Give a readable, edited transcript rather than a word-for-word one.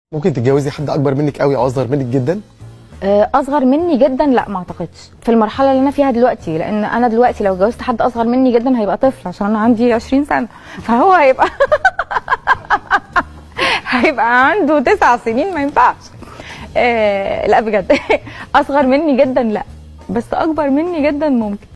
ممكن تتجوزي حد اكبر منك قوي او اصغر منك جدا؟ اصغر مني جدا لا ما اعتقدش في المرحله اللي انا فيها دلوقتي، لان انا دلوقتي لو اتجوزت حد اصغر مني جدا هيبقى طفل عشان انا عندي 20 سنه، فهو هيبقى هيبقى عنده 9 سنين ما ينفعش. لا بجد اصغر مني جدا لا، بس اكبر مني جدا ممكن.